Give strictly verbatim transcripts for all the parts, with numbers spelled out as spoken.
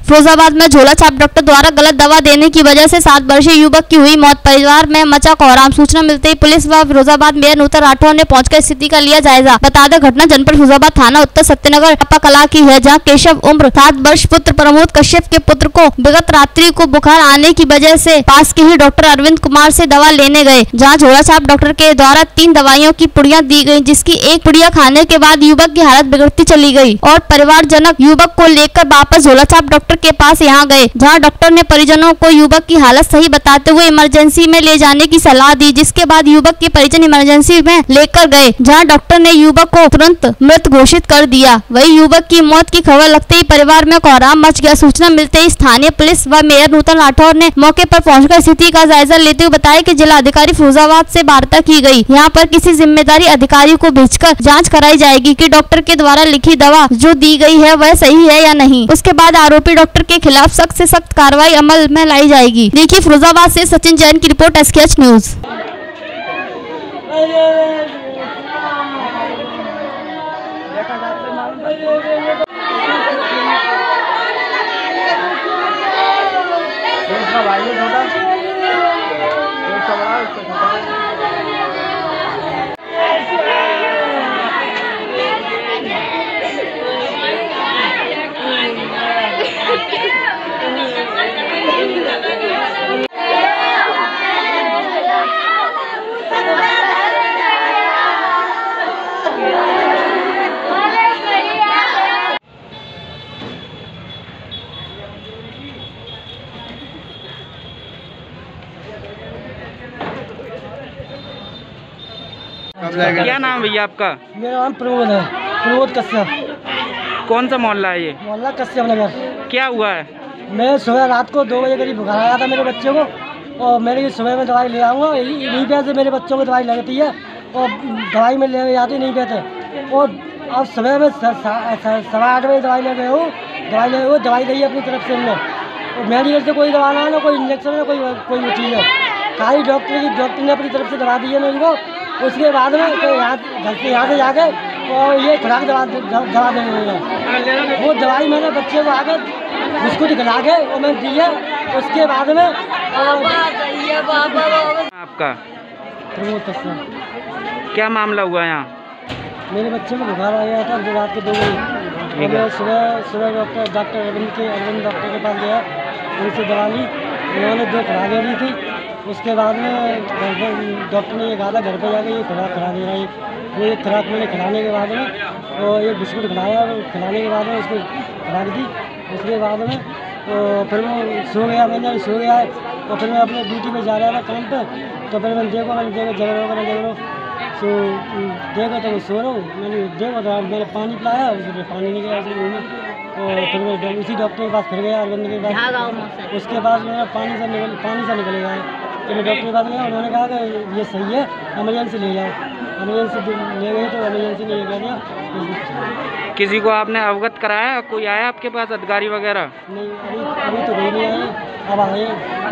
फिरोजाबाद में झोला छाप डॉक्टर द्वारा गलत दवा देने की वजह से सात वर्षीय युवक की हुई मौत। परिवार में मचा कोहराम। सूचना मिलते ही पुलिस व फिरोजाबाद मेयर नूतन राठौर ने पहुंचकर स्थिति का लिया जायजा। बता दें, घटना जनपद फिरोजाबाद थाना उत्तर सत्यनगर टप्पा कला की है, जहां केशव उम्र सात वर्ष पुत्र प्रमोद कश्यप के पुत्र को विगत रात्रि को बुखार आने की वजह से पास के ही डॉक्टर अरविंद कुमार से दवा लेने गए, जहाँ झोला छाप डॉक्टर के द्वारा तीन दवाइयों की पुड़िया दी गयी, जिसकी एक पुड़िया खाने के बाद युवक की हालत बिगड़ती चली गयी और परिवारजनक युवक को लेकर वापस झोला छाप डॉक्टर के पास यहाँ गए, जहां डॉक्टर ने परिजनों को युवक की हालत सही बताते हुए इमरजेंसी में ले जाने की सलाह दी, जिसके बाद युवक के परिजन इमरजेंसी में लेकर गए, जहां डॉक्टर ने युवक को तुरंत मृत घोषित कर दिया। वही युवक की मौत की खबर लगते ही परिवार में कोहराम मच गया। सूचना मिलते ही स्थानीय पुलिस व मेयर नूतन राठौर ने मौके पर पहुंचकर स्थिति का जायजा लेते हुए बताया कि जिला अधिकारी फिरोजाबाद से वार्ता की गई। यहाँ पर किसी जिम्मेदारी अधिकारी को भेजकर जाँच कराई जाएगी कि डॉक्टर के द्वारा लिखी दवा जो दी गई है वह सही है या नहीं। उसके बाद आरोपी डॉक्टर के खिलाफ सख्त से सख्त कार्रवाई अमल में लाई जाएगी। देखिए फिरोजाबाद से सचिन जैन की रिपोर्ट, एसकेएच न्यूज। क्या नाम भैया आपका? मेरा नाम प्रमोद है, प्रमोद कश्यप। कौन सा मोहल्ला है ये? मोहल्ला कश्यप नगर। क्या हुआ है? मैं सुबह रात को दो बजे करीब बुखार आया था मेरे बच्चे को, और मैंने सुबह में दवाई ले आऊँगा, नहीं पैसे मेरे बच्चों को दवाई लगती है और दवाई में ले जाते नहीं पैसे, और अब सुबह में सवा आठ बजे दवाई ले गए हो, दवाई ले वो दवाई दी अपनी तरफ से हमने, और मेडिकल से कोई दवा ना ना कोई इंजेक्शन ना कोई कोई चीज़ है, खाली डॉक्टर की डॉक्टर ने अपनी तरफ से दवा दी है मेरे को। उसके बाद में तो यहाँ घर से यहाँ से जाके और ये खुराक दवा दवा देने लगा, वो दवाई मैंने बच्चे को आके बिस्कुट खिला के और मैं दी है। उसके बाद में आपका प्रमोद क्या मामला हुआ यहाँ? मेरे बच्चे में बुखार आ गया था जो रात के दो बजे, मैं सुबह सुबह डॉक्टर डॉक्टर अरविंद के अरविंद डॉक्टर के पास गया, उनसे दवा ली, उन्होंने दो खुराकें दी थी। उसके बाद में डॉक्टर ने ये कहा था घर पर जाके ये खुराक खिला देना, ये वो एक खुराक मैंने खिलाने के बाद में और एक बिस्कुट खिलाया, खिलाने के बाद में उसको खुराक दी। उसके बाद में तो फिर मैं सो गया, मैंने सो गया और फिर मैं अपने ड्यूटी पे जा रहा था काम पे, तो फिर मैंने देखो मैंने देखो जग रहा मैंने जग रहा सो देखो तो मैं सो रहा हूँ, मैंने देखो तो मैंने पानी पिलाया, उसमें पानी नहीं गया उसमें, और फिर मैं उसी डॉक्टर के पास फिर गया अरविंद के पास। उसके बाद मेरा पानी से निकल पानी से निकल गया, तो मैं डॉक्टर के पास गया, उन्होंने कहा कि ये सही है, एमरजेंसी ले जाओ। एमरजेंसी ले गए तो एमरजेंसी नहीं कर दिया। किसी को आपने अवगत कराया? कोई आया आपके पास अधिकारी वगैरह? नहीं, अभी अभी तो कोई नहीं आए, अब आए।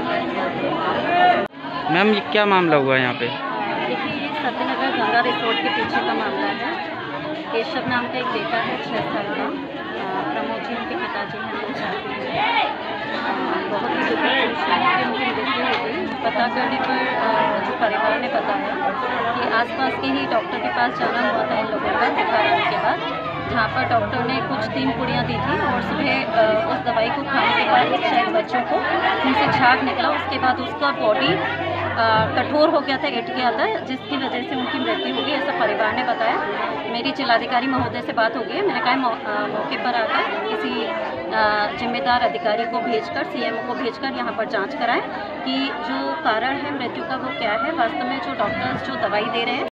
मैम ये क्या मामला हुआ यहाँ पे? देखिए, ये सत्यनगर गंगा रिसोर्ट के पीछे का मामला है। केशव नाम का एक बेटा है छः साल का, प्रमोद जी उनके पिताजी हैं, बहुत ही दुखद सूचना है कि उनकी मृत्यु हो गई। पता करने पर जो परिवार ने बताया कि आसपास के ही डॉक्टर के पास जाना हुआ था इन लोगों का बुखार आने के बाद, जहाँ पर डॉक्टर ने कुछ तीन पुड़ियाँ दी थी और सुबह उस दवाई को खाने के बाद शायद बच्चों को उनसे झाग निकला। उसके बाद उसका बॉडी कठोर हो गया था, गिट गया था, जिसकी वजह से उनकी मृत्यु हो गई, ऐसा परिवार ने बताया। मेरी जिलाधिकारी महोदय से बात हो गई है, मैंने कहा मौ, मौके पर आकर किसी जिम्मेदार अधिकारी को भेजकर सीएमओ को भेजकर यहाँ पर जांच कराएं कि जो कारण है मृत्यु का वो क्या है। वास्तव में जो डॉक्टर्स जो दवाई दे रहे हैं